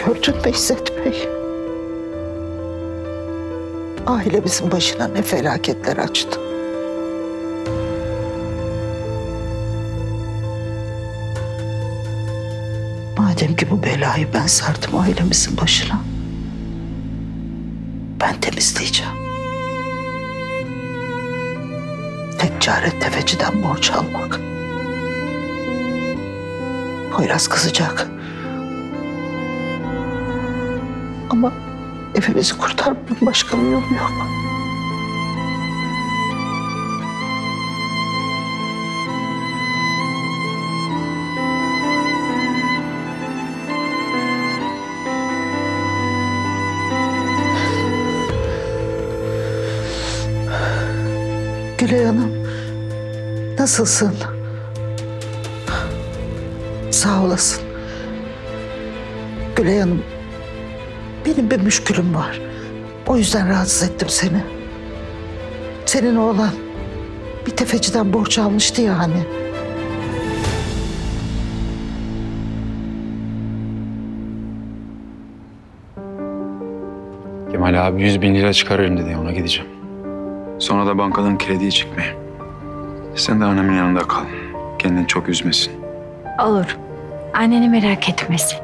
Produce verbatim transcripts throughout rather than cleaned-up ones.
Gördün mü İzzet Bey? Ailemizin başına ne felaketler açtı. Madem ki bu belayı ben sardım ailemizin başına, ben temizleyeceğim. Tek çare tefeciden borç almak. Poyraz kızacak. Ama evimizi kurtarmanın başka bir yolu yok. Gülay Hanım, nasılsın? Sağ olasın. Gülay Hanım, benim bir müşkülüm var. O yüzden rahatsız ettim seni. Senin oğlan bir tefeciden borç almıştı ya hani. Kemal abi yüz bin lira çıkarırım dedi, ona gideceğim. Sonra da bankadan krediye çıkmaya. Sen de annemin yanında kal. Kendini çok üzmesin. Olur. Anneni merak etmesin.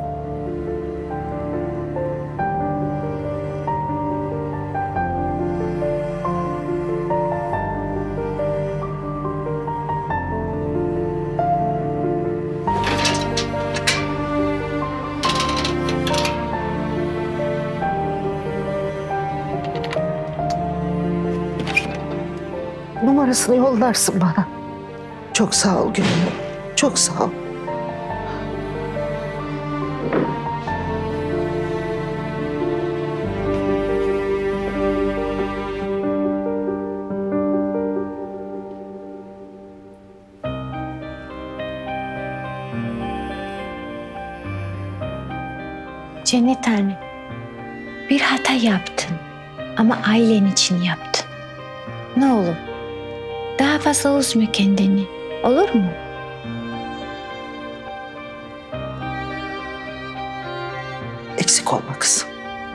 Numarasını yollarsın bana. Çok sağ ol Gülay Hanım. Çok sağ ol. Cennet anne, bir hata yaptın ama ailen için yaptın. Ne olur, daha fazla üzme kendini, olur mu? Eksik olma kızım.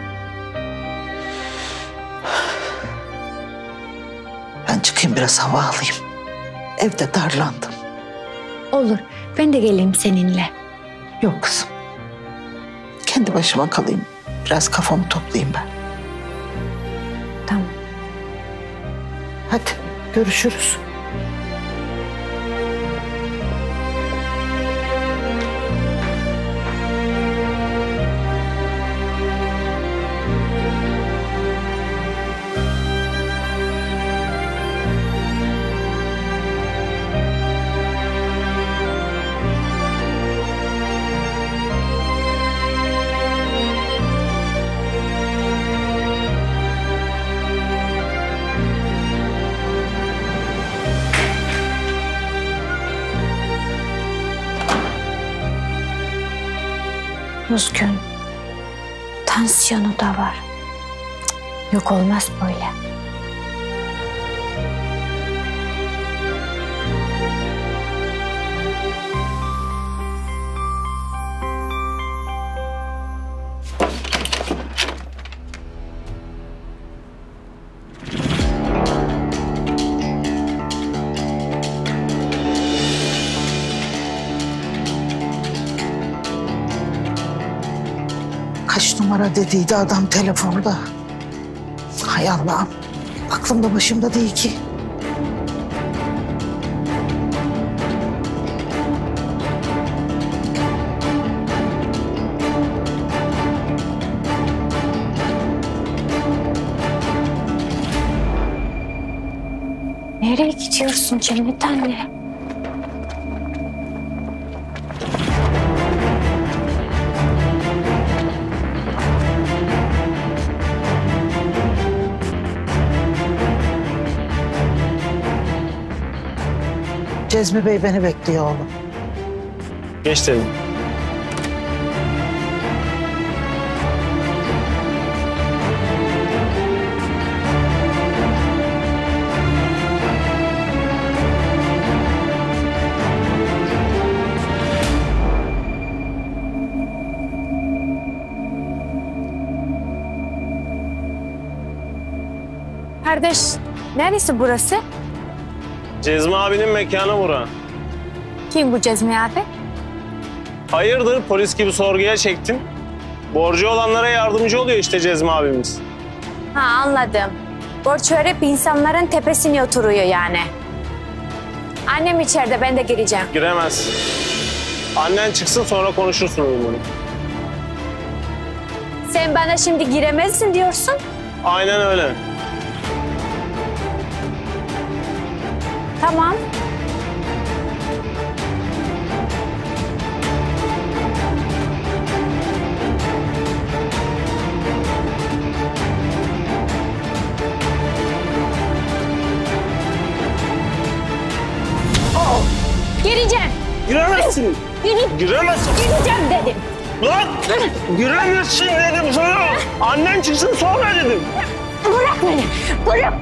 Ben çıkayım biraz hava alayım. Evde darlandım. Olur, ben de geleyim seninle. Yok kızım. Kendi başıma kalayım. Biraz kafamı toplayayım ben. Tamam. Hadi görüşürüz. Üzgün. Tansiyonu da var. Cık, yok olmaz böyle. Kaç numara dediydi adam telefonda. Hay Allah'ım. Aklımda başımda değil ki. Nereye gidiyorsun Cennet anne? Cezmi Bey beni bekliyor oğlum. Geç dedim. Kardeş, neresi burası? Cezmi abinin mekanı bura. Kim bu Cezmi abi? Hayırdır polis gibi sorguya çektin? Borcu olanlara yardımcı oluyor işte Cezmi abimiz. Ha anladım. Borç verip insanların tepesine oturuyor yani. Annem içeride, ben de gireceğim. Giremez. Annen çıksın sonra konuşursun bunu. Sen bana şimdi giremezsin diyorsun. Aynen öyle. Tamam. Gireceğim. Giremezsin. Gire- Giremezsin. gireceğim dedim. Lan! Giremezsin dedim sana. Annen çıksın sonra dedim. Bırak beni. Bırak.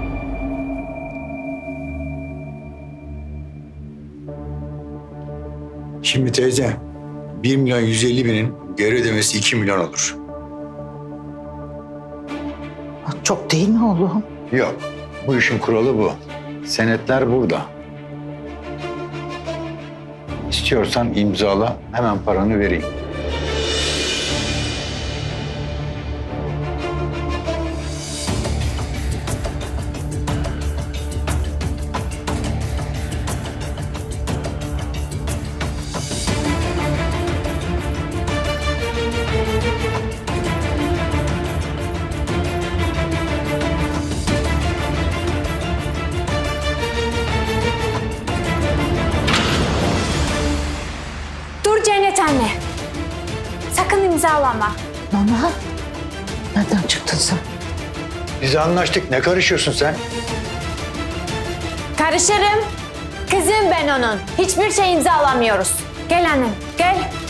Şimdi teyze, bir milyon yüz elli binin geri ödemesi iki milyon olur. Çok değil mi oğlum? Yok, bu işin kuralı bu. Senetler burada. İstiyorsan imzala, hemen paranı vereyim. Dur Cennet anne. Sakın imzalama. Nana, nereden çıktın sen? Biz anlaştık, ne karışıyorsun sen? Karışırım. Kızım ben onun. Hiçbir şey imzalamıyoruz. Gel annem, gel.